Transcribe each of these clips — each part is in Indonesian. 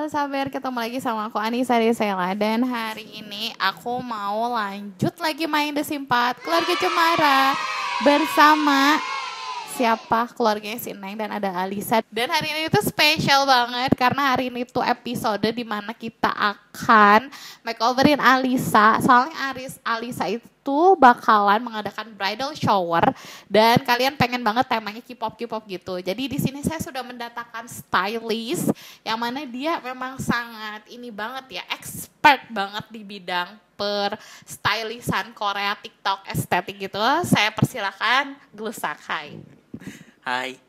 Halo Sabar, ketemu lagi sama aku Anissa Desela. Dan hari ini aku mau lanjut lagi main The Sims 4 Keluarga Cemara bersama siapa? Keluarganya si Neng dan ada Alisa. Dan hari ini tuh spesial banget karena hari ini tuh episode dimana kita akan makeoverin Alisa. Soalnya Alisa itu bakalan mengadakan bridal shower dan kalian pengen banget temanya K-pop gitu. Jadi di sini saya sudah mendatangkan stylist yang mana dia memang sangat ini banget ya, expert banget di bidang stylistan Korea, TikTok, estetik gitu. Saya persilakan Glusak. Hai.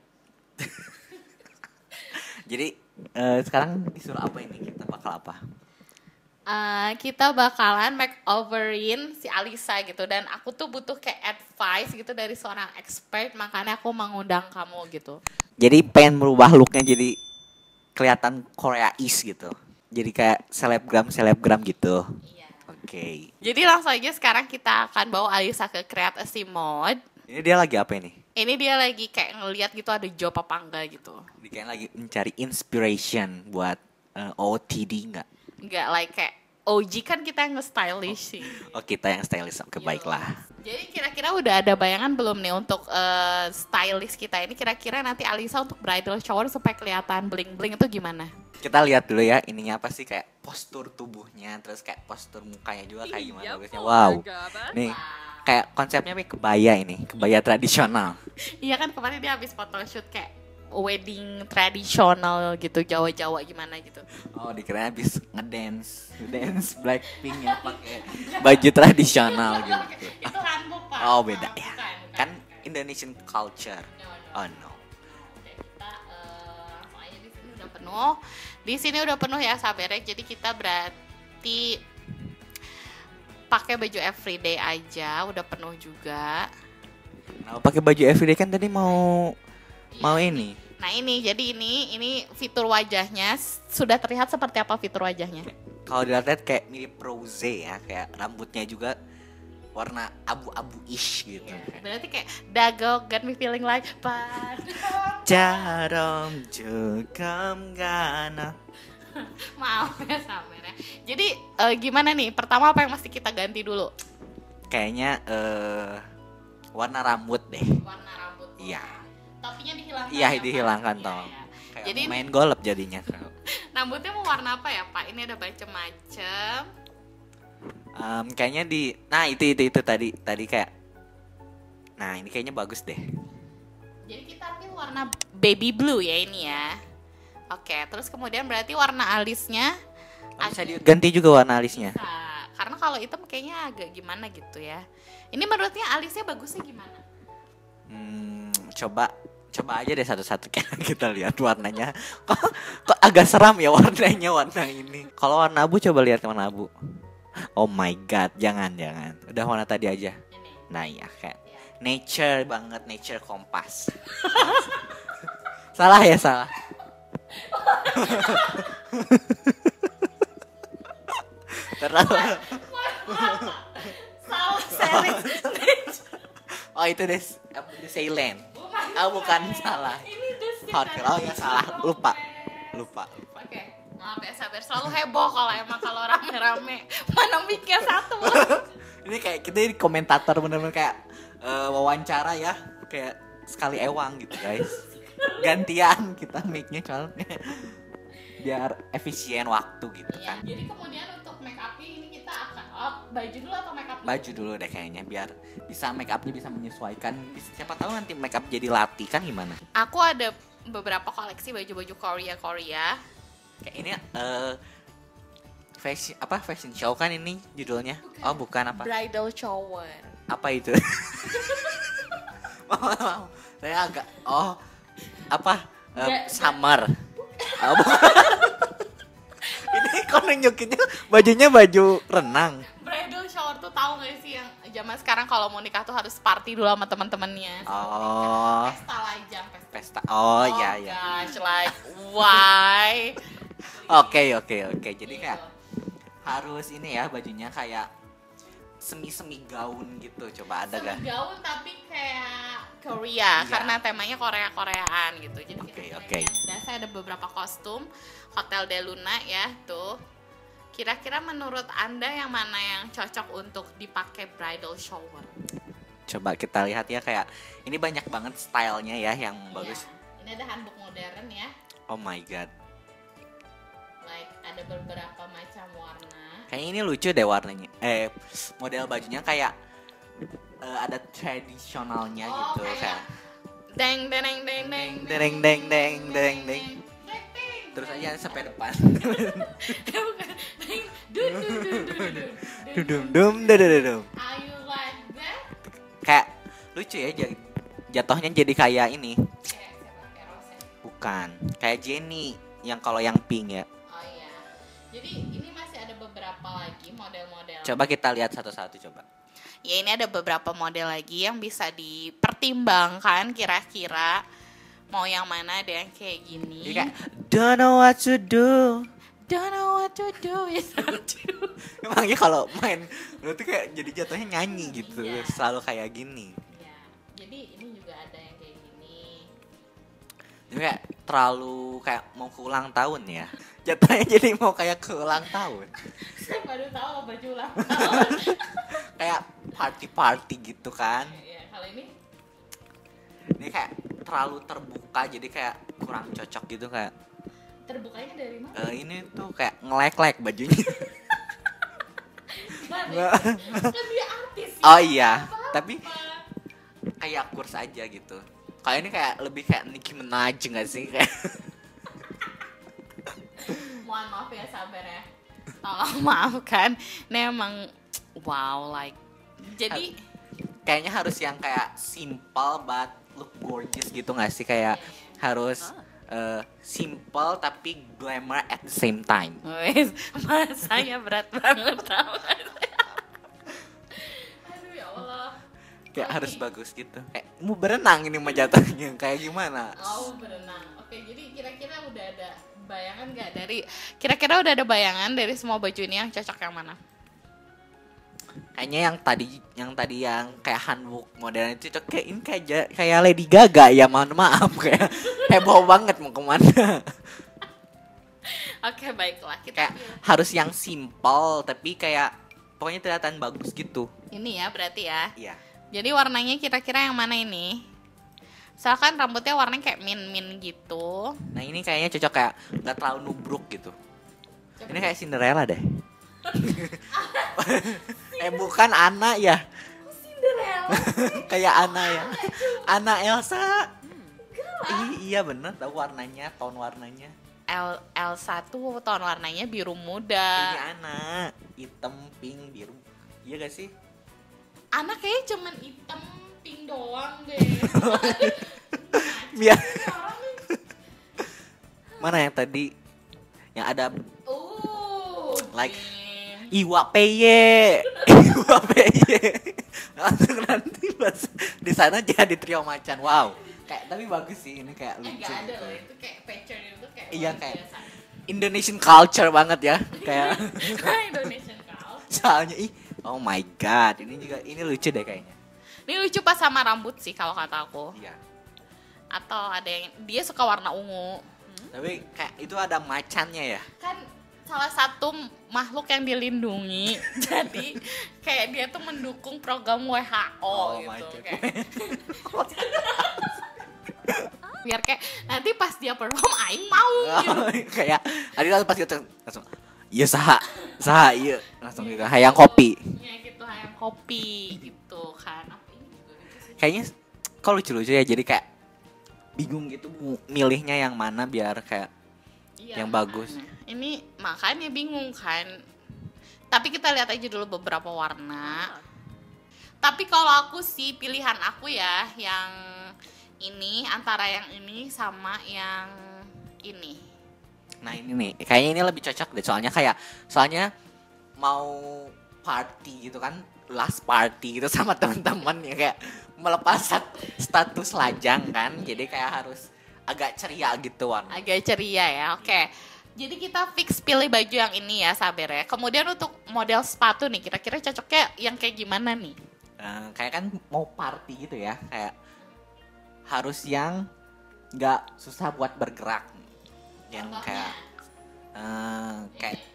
Jadi sekarang disuruh apa ini? Kita bakal apa? Kita bakalan makeoverin si Alisa gitu. Dan aku tuh butuh kayak advice gitu dari seorang expert. Makanya aku mengundang kamu gitu. Jadi pengen merubah looknya jadi kelihatan Koreais gitu. Jadi kayak selebgram gitu. Iya. Oke. Jadi langsung aja sekarang kita akan bawa Alisa ke Create a Sim mode. Ini dia lagi apa ini? Ini dia lagi kayak ngeliat gitu ada job apa enggak gitu. Dia kayak lagi mencari inspiration buat OOTD nggak? Enggak, like kayak OG kan kita yang nge-stylish sih. Oh kita yang stylist, oke Yo. baiklah. Jadi kira-kira udah ada bayangan belum nih untuk stylist kita ini? Kira-kira nanti Alisa untuk bridal shower supaya kelihatan bling-bling itu gimana? Kita lihat dulu ya ininya apa sih, kayak postur tubuhnya, terus kayak postur mukanya juga kayak gimana bagusnya. Wow. Nih kayak konsepnya kebaya ini, kebaya tradisional. Iya kan kemarin dia habis photoshoot kayak wedding tradisional gitu, Jawa-Jawa gimana gitu. Oh, dikira habis ngedance Blackpink ya pakai baju tradisional gitu. Itu hanbok Pak. Oh, beda ya. Bukan. Kan Indonesian culture. No. Oh no. Oke, kita langsung aja di sini udah penuh. Di sini udah penuh ya sabarnya. Jadi kita berarti pakai baju everyday aja, udah penuh juga. Nah, pakai baju everyday kan tadi mau ini. Nah ini, jadi ini fitur wajahnya sudah terlihat seperti apa fitur wajahnya? Kalau dilihat kayak mirip Rose ya, kayak rambutnya juga warna abu-abu-ish gitu. Berarti kayak Dago got me feeling like Jarom jugam gana. Maaf ya sabarnya. Jadi gimana nih? Pertama apa yang mesti kita ganti dulu? Kayaknya warna rambut deh. Warna rambut. Iya. Topinya dihilangkan. Iya, ya, dihilangkan Pak? toh. Iya. Kayak Jadi main golf jadinya. rambutnya mau warna apa ya Pak? Ini ada macem-macem. Kayaknya nah itu tadi kayak, nah ini kayaknya bagus deh. Jadi kita ambil warna baby blue ya ini ya. Oke, terus kemudian berarti warna alisnya Bisa diganti juga warna alisnya. Nah, karena kalau hitam kayaknya agak gimana gitu ya. Ini menurutnya alisnya bagusnya gimana? Coba aja deh satu-satu kita lihat warnanya. Kok agak seram ya warnanya warna ini. Kalau warna abu coba lihat warna abu. Oh my god, jangan. Udah warna tadi aja. Ini. Nah ya kayak nature banget, nature kompas. Salah. Terlalu. Salah series. Oh itu deh Ceylan. Oh bukan salah. Ini Hot girl. Oh ya salah. Lupa. Oke, maaf ya sabar. Selalu heboh kalau rame-rame. Mana mic-nya satu. Ini kayak kita ini komentator bener-bener kayak wawancara ya. Kayak sekali ewang gitu guys. Gantian kita mic-nya soalnya. Biar efisien waktu gitu Iya. kan. Jadi kemudian untuk make up-nya ini kita akan baju dulu atau make up dulu? Baju dulu deh kayaknya biar bisa make up-nya bisa menyesuaikan. Siapa tahu nanti make up jadi latih kan gimana? Aku ada beberapa koleksi baju-baju Korea. Kayak ini fashion show kan ini judulnya? Oh bukan apa? Bridal shower. Apa itu? Mau. Saya agak summer. Oh, ini kok nunjukinnya bajunya baju renang. Bridal shower tuh tahu gak sih yang zaman sekarang kalau mau nikah tuh harus party dulu sama teman-temannya. Oh. Pesta lah jam Pesta. Oh iya. Gosh, like why? Oke. Jadi kayak harus ini ya bajunya kayak semi gaun gitu. Coba ada gak? Semi gaun tapi kayak Korea Iya. karena temanya Koreaan gitu. Jadi kita oke. Dan saya ada beberapa kostum Hotel de Luna ya tuh. Kira-kira menurut Anda yang mana yang cocok untuk dipakai bridal shower? Coba kita lihat ya, kayak ini banyak banget stylenya ya yang bagus. Iya. Ini ada handbook modern ya. Oh my god. Like ada beberapa macam warna. Kayak ini lucu deh warnanya. Model bajunya kayak ada tradisionalnya gitu kayak deng deng deng deng deng deng deng deng deng deng. Terus aja sampai depan. Dudum dum dudum. Are you like that? Kayak lucu ya, jatuhnya jadi kayak ini. Kayak siapa? Kayak Rose. Bukan, kayak Jenny yang kalau yang pink ya. Oh iya. Jadi ini masih ada beberapa lagi model-model. Coba kita lihat satu-satu coba. Ya ini ada beberapa model lagi yang bisa dipertimbangkan kira-kira mau yang mana, ada yang kayak gini. Jadi kayak don't know what to do. Don't know what to do without you. Emangnya kalau main lu tuh kayak jadi jatuhnya nyanyi gitu, Iya. selalu kayak gini. Ya, jadi ini juga ada yang kayak gini. Jadi kayak terlalu kayak mau ke ulang tahun ya. Jatuhnya jadi mau kayak ke ulang tahun. Saya baru tahu baju ulang tahun. Kayak party-party gitu kan. Ya, kalau ini Ini kayak terlalu terbuka jadi kayak kurang cocok gitu kayak. terbukanya dari mana? Ini tuh kayak ngelek-lek bajunya. Kan dia artis ya. Oh iya, Apa-apa. tapi kayak kurs aja gitu. Kalau ini kayak lebih kayak Nicki Minaj nggak sih kayak. Mohon maaf ya, sabar ya. Tolong maafkan. Ini emang wow, like jadi Kayaknya harus yang kayak simple but look gorgeous gitu nggak sih, kayak harus simple tapi glamour at the same time. wes masanya berat banget tau. Aduh ya Allah. Kayak Oke. harus bagus gitu. Kayak mau berenang ini mah jatuhnya kayak gimana? Oh berenang. Oke, jadi kira-kira udah ada bayangan nggak dari kira-kira udah ada bayangan dari semua baju ini yang cocok yang mana? Kayaknya yang tadi yang kayak hanbok modern itu cocok, kayak ini kayak Lady Gaga ya, mohon maaf kayak heboh banget mau kemana. Oke, baiklah kita Kayak harus yang simple tapi kayak pokoknya kelihatan bagus gitu. ini ya berarti ya. Iya. Jadi warnanya kira-kira yang mana ini? Misalkan rambutnya warnanya kayak min gitu. Nah ini kayaknya cocok, kayak nggak terlalu nubruk gitu. Coba. Ini kayak Cinderella deh. Bukan Anna ya. Cinderella. Kayak Anna ya. Anna Elsa. Iya bener, tahu warnanya, tone warnanya. Elsa tuh tone warnanya biru Ini muda. Anna, hitam, pink, biru. Iya gak sih? Anak kayaknya cuman hitam pink doang deh. Biar Orang nih. mana yang tadi yang ada Like, Jim. Iwa Peye. Iwa Peye. Langsung nanti pas di sana jadi trio macan. Wow. Kayak tapi bagus sih, ini kayak lucu. Gak ada gitu. loh, itu kayak picture itu kayak Iya, luar kayak biasa. Indonesian culture banget ya. Kayak Indonesian culture. soalnya oh my god, ini lucu deh kayaknya. Ini lucu pas sama rambut sih kalau kata aku. Iya. Atau ada yang dia suka warna ungu. Tapi kayak itu ada macannya ya. Kan salah satu makhluk yang dilindungi. Jadi kayak dia tuh mendukung program WHO gitu. macan. Kayak. Biar kayak nanti pas dia perform aing mau gitu. Kayak tadi pas gitu langsung iya saha iya langsung gitu hayang kopi. Ya gitu ayam kopi gitu kan. Apa ini juga lucu sih. Kayaknya kok lucu-lucu ya, jadi kayak bingung gitu milihnya yang mana biar kayak Iya, yang bagus. Ini makanya bingung kan. Tapi kita lihat aja dulu beberapa warna. Tapi kalau aku sih pilihan aku ya yang ini, antara yang ini sama yang ini. Nah ini nih kayaknya ini lebih cocok deh, soalnya mau party gitu kan, last party gitu sama teman-teman ya, kayak melepas status lajang kan, jadi kayak harus agak ceria gitu warna. Agak ceria ya, oke. Jadi kita fix pilih baju yang ini ya, sabar ya. Kemudian untuk model sepatu nih, kira-kira cocoknya yang kayak gimana nih? Kayak kan mau party gitu ya, kayak harus yang nggak susah buat bergerak. Yang Contohnya? kayak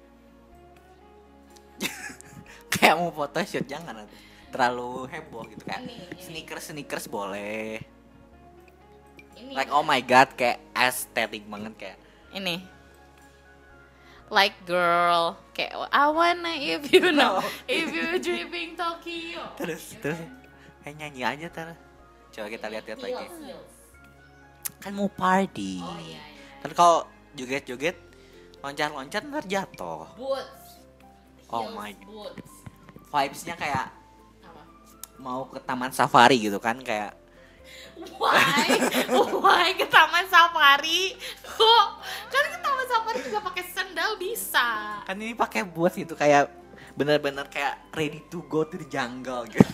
kayak mau photoshoot jangan terlalu heboh gitu kayak Ini. sneakers boleh. Ini. Like oh my god kayak estetik banget kayak. Ini. Like girl, kayak I wanna if you know, if you dreaming Tokyo. Terus kayak nyanyi aja terus. Coba kita lihat-lihat lagi. Heels. Kan mau party. Oh iya. Kan kalau joget-joget loncat-loncat ntar jatuh. Boots. Oh Heels, my. Boots. Vibes-nya kayak Apa? mau ke taman safari gitu kan kayak Why? Why ke taman safari? Kok? Kan ke taman safari juga pakai sandal bisa. kan ini pakai buat gitu kayak bener-bener kayak ready to go to the jungle gitu.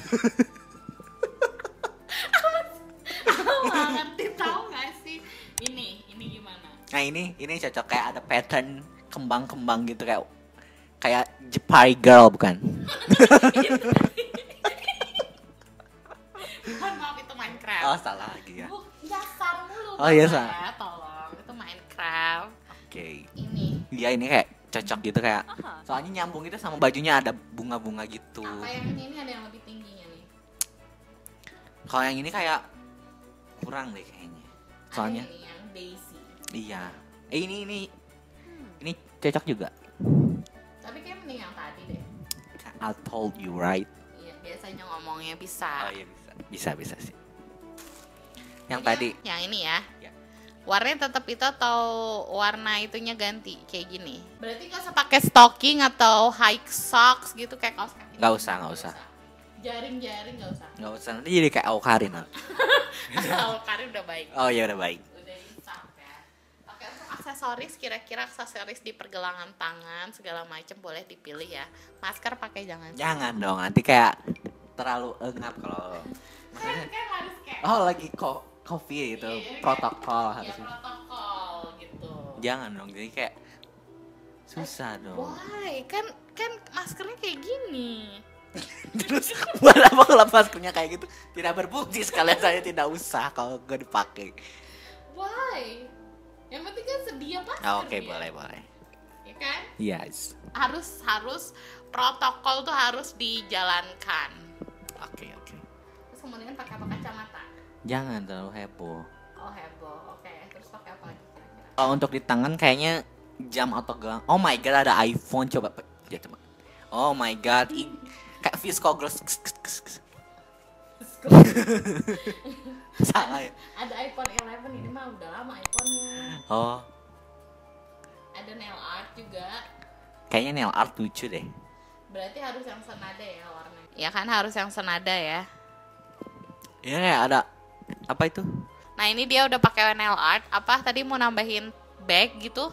Aku nggak ngerti, tahu nggak sih? Ini gimana? Nah ini cocok kayak ada pattern kembang-kembang gitu kayak Jepari girl bukan? Mohon maaf, itu Minecraft. Oh salah lagi ya. Nyasar mulu. Oh, iya, Bapak salah. ya, tolong. Itu Minecraft. Oke. Ini. Dia ini kayak cocok gitu kayak soalnya nyambung itu sama bajunya ada bunga-bunga gitu. Apa yang ini ada yang lebih tingginya nih? Kalau yang ini kayak kurang deh kayaknya. Soalnya Ada ini yang Daisy. iya. Ini cocok juga. Tapi kayak mending yang tadi deh. I told you right. Iya, biasanya ngomongnya bisa. Oh iya bisa sih. Yang Jadi tadi yang ini ya. Ya. Warnanya tetap itu atau warna itunya ganti kayak gini? Berarti nggak usah pakai stocking atau high socks gitu kayak kaos kaki. Nggak usah. Jaring-jaring nggak usah. nggak usah nanti jadi kayak Aukarin nanti. Kalau Karin udah baik. Oh iya udah baik. Udah insaf ya. Oke, untuk aksesoris kira-kira aksesoris di pergelangan tangan segala macam boleh dipilih ya. Masker pakai jangan. Jangan dong nanti kayak terlalu engap kalau maksudnya. Kan harus kayak Oh lagi coffee itu Iya, protokol ya harusnya. protokol gitu. Jangan dong jadi kayak susah dong. Why? Kan maskernya kayak gini. Terus buat apa kalau maskernya kayak gitu tidak berbukti sekalian saya tidak usah kalau gak dipakai. Why? Yang penting kan sedia masker. Oke ya. boleh. Ya kan? Yes. Harus protokol tuh harus dijalankan. Oke. Terus kemudian pakai apa kacamata? Jangan terlalu heboh. Oh heboh. Oke, terus pakai apa lagi kira-kira? Kalau untuk di tangan kayaknya jam atau gelang. Oh my god ada iPhone coba. Ya coba. Oh my god. Kayak Visco Gloss. Salah ya. Ada iPhone 11 ini mah udah lama iPhone-nya. Oh. Ada nail art juga. Kayaknya nail art lucu deh. Berarti harus yang senada ya warnanya. Ya kan harus yang senada ya. Iya kayak ada apa itu? Nah ini dia udah pakai nail art. Apa tadi mau nambahin bag gitu?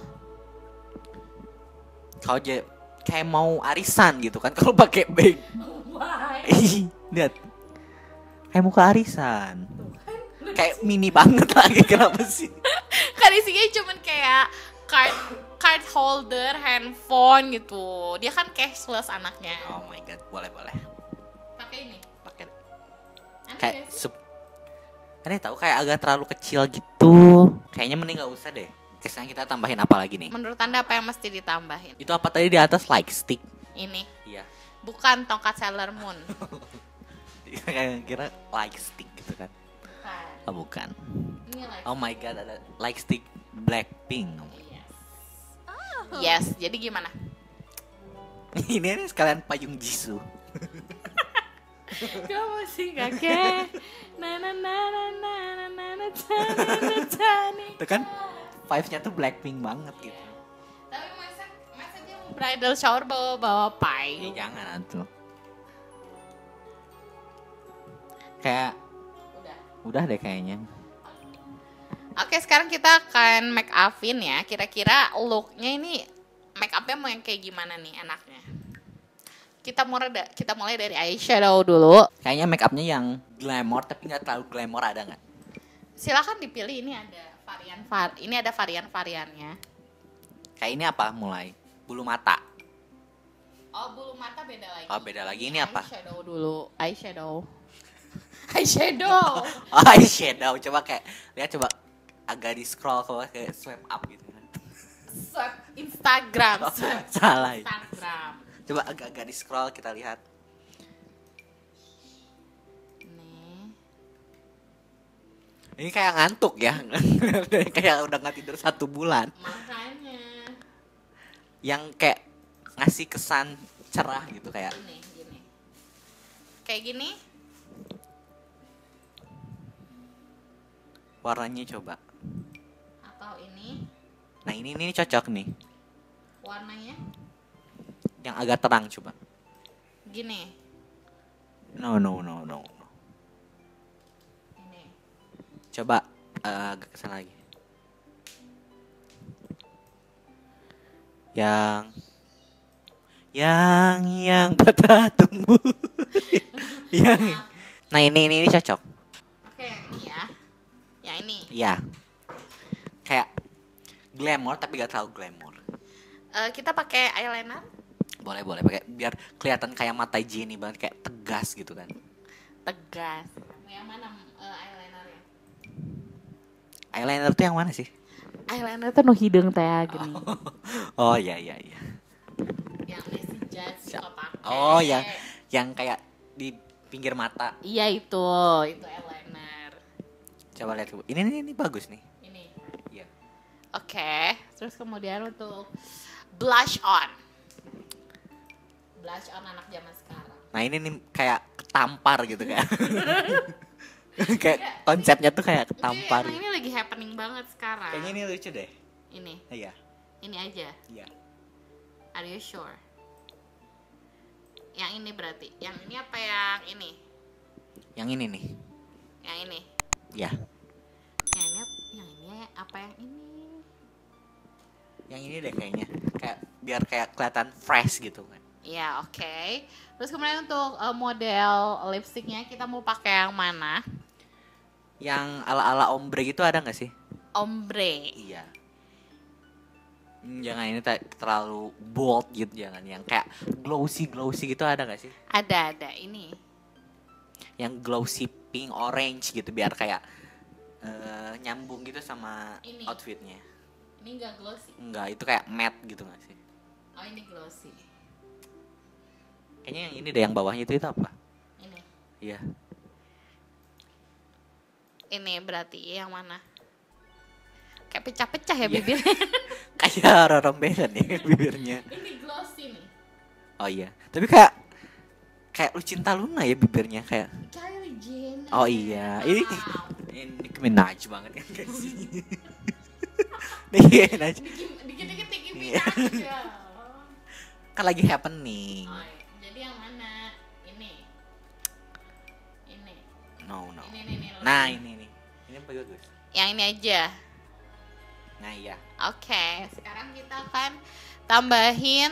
Kalau kayak mau arisan gitu kan kalau pakai bag. Why? Ih, lihat. Kayak mau ke arisan. Kayak mini banget lagi kenapa sih? Kan isinya cuman kayak card holder, handphone gitu. Dia kan cashless anaknya. Oh my god, boleh. Pakai ini. Pakai Aneh kayak gak sih? aneh tahu kayak agak terlalu kecil gitu. Kayaknya mending nggak usah deh. Kesannya kita tambahin apa lagi nih? Menurut Anda apa yang mesti ditambahin? Itu apa tadi di atas like stick? Ini. Iya. Bukan tongkat Sailor Moon. Kayak kira like stick gitu kan? Bukan. Oh bukan. Ini like. Oh my god ada like stick Blackpink. Yes. Yes, jadi gimana? Ini sekalian payung Jisoo. Kamu sih kakek. Na na na na na na na na tani. Itu kan vibes-nya tuh Blackpink banget gitu. Tapi masa dia mau bridal shower bawa Ya payung. jangan tuh. Kayak udah deh kayaknya. Oke, sekarang kita akan make upin ya. Kira-kira looknya ini make upnya mau yang kayak gimana nih enaknya? Kita mulai dari eyeshadow dulu. Kayaknya make upnya yang glamour tapi nggak terlalu glamour ada nggak? Silakan dipilih, ini ada varian-variannya. Kayak ini apa mulai? Bulu mata. Oh, bulu mata beda lagi. Oh beda lagi ini apa? Eyeshadow dulu. Eyeshadow. Oh eyeshadow. Coba kayak lihat coba agak di scroll kayak swipe up gitu kan. Swipe Instagram. Swipe Salah ya. Instagram. Coba agak-agak di scroll kita lihat. Nih. Ini kayak ngantuk ya. Kayak udah nggak tidur 1 bulan. Makanya. Yang kayak ngasih kesan cerah gitu kayak. Gini. Kayak gini. Warnanya coba. Atau ini. Nah ini cocok nih. Warnanya. Yang agak terang coba. Gini. No. Ini. Coba agak kesana lagi. Yang patah tumbuh. Nah ini cocok. Oke, yang ini ya. Yang ini. Iya. Kayak glamour tapi gak terlalu glamour. Kita pakai eyeliner. Boleh pakai biar kelihatan kayak mata Jenny banget, kayak tegas gitu kan. Tegas. Yang mana eyelinernya? Eyeliner tuh yang mana sih? Eyeliner tuh no hidung teh gini. Oh iya. Yang Messi Judge suka pakai. Oh yang kayak di pinggir mata. Iya itu eyeliner. Coba lihat. Ini bagus nih. Ini. Iya. Oke. Terus kemudian untuk blush on. Blush on anak zaman sekarang. Nah ini nih kayak ketampar gitu kan. Kayak konsepnya tuh kayak ketampar. Ini lagi happening banget sekarang. Kayaknya ini lucu deh. Ini. Iya. Ini aja. Iya. Are you sure? Yang ini berarti. Yang ini apa yang ini? Yang ini nih. Yang ini. Iya. Yang ini apa yang ini? Yang ini deh kayaknya. Kayak biar kayak kelihatan fresh gitu kan. Ya, oke. Terus kemudian untuk model lipstiknya kita mau pakai yang mana? Yang ala-ala ombre gitu ada gak sih? Ombre. Iya. Jangan ini terlalu bold gitu, jangan yang kayak glossy gitu ada gak sih? Ada ini. Yang glossy pink orange gitu biar kayak nyambung gitu sama Ini. outfitnya. Ini enggak glossy. Enggak, itu kayak matte gitu gak sih? Oh, ini glossy. Kayaknya yang ini deh, yang bawahnya itu apa? Ini. Iya. Ini berarti yang mana? Kayak pecah-pecah ya bibirnya. Kayak rombelan ya bibirnya. Ini glossy nih. Oh iya, tapi kayak Lucinta Luna ya bibirnya kayak. Kylie Jenner. Oh iya, ini Nicki Minaj banget kan guys. Nicki Minaj. Dikit-dikit Nicki Iya. Minaj ya. Kan lagi happening. Oh, iya. Jadi yang mana? Ini. No. Ini. Nah ini bagus. Yang ini aja. Nah iya. Oke, sekarang kita akan tambahin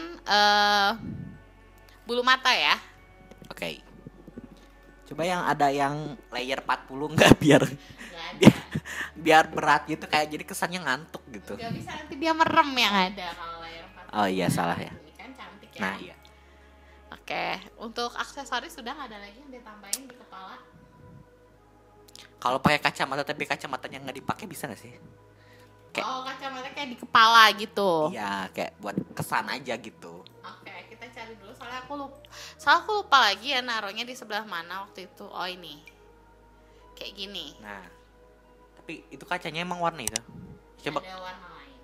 bulu mata ya. Oke. Coba yang ada yang layer 40 enggak biar Gak ada. biar berat gitu, kayak jadi kesannya ngantuk gitu. Gak bisa, nanti dia merem yang ada kalau layar 40. Oh iya, salah ya. Ini kan cantik ya. Nah iya. Oke, untuk aksesoris sudah nggak ada lagi yang ditambahin di kepala. Kalau pakai kacamata tapi kacamatanya nggak dipakai bisa nggak sih? Kayak- Oh, kacamata kayak di kepala gitu. Iya, kayak buat kesan aja gitu. Oke, kita cari dulu soalnya aku lupa lagi ya naruhnya di sebelah mana waktu itu. Oh, ini. Kayak gini. Nah, tapi itu kacanya emang warna itu. Coba. Ada warna lain.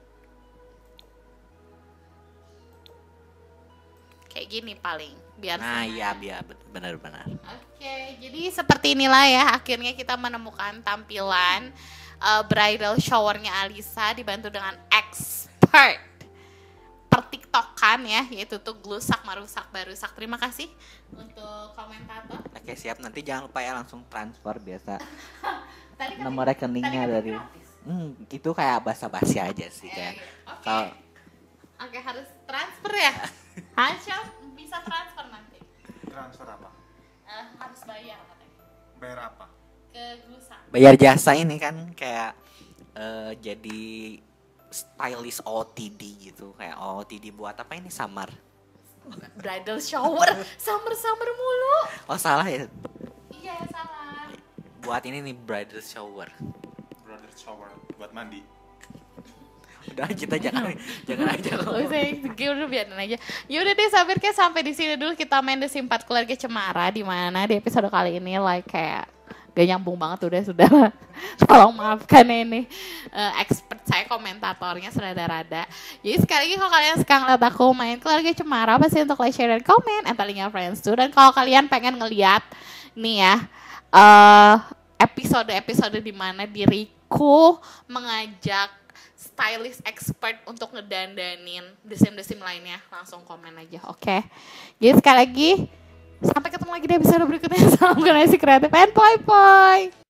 Kayak gini paling biar Nah sama. iya, benar. Oke, jadi seperti inilah ya akhirnya kita menemukan tampilan bridal showernya Alisa dibantu dengan expert pertiktokan ya, yaitu tuh Glusak Marusak Barusak. Terima kasih untuk komentator. Oke siap, nanti jangan lupa ya langsung transfer biasa Tadi kan nomor rekeningnya tadi kan dari. gratis. Itu kayak basa-basi aja sih kayak. Oke. Kalau Oke, harus transfer ya. Hasyam bisa transfer nanti. Transfer apa? Harus bayar katanya. Bayar apa? Ke Glusak. bayar jasa ini kan kayak jadi stylist OTD gitu, kayak OTD buat apa ini, samar. Bridal shower, summer mulu. Oh salah ya, Iya, salah. buat ini nih bridal shower. brother shower buat mandi. Udah kita jangan aja. Oh, udah biarin aja. Ya udah deh Sabir, kayak sampai di sini dulu kita main The Sims 4 Keluarga Cemara, di mana di episode kali ini kayak gak nyambung banget sudah. Tolong maafkan ini expert saya, komentatornya serada-rada. Jadi sekali lagi kalau kalian sekarang lihat aku main Keluarga Cemara, pasti untuk like, share, dan komen, and telling your friends too. Dan kalau kalian pengen ngeliat nih ya episode-episode di mana diriku mengajak stylist expert untuk ngedandanin The Sims lainnya, langsung komen aja, oke? Jadi sekali lagi sampai ketemu lagi di episode berikutnya. Salam generasi kreatif and bye-bye.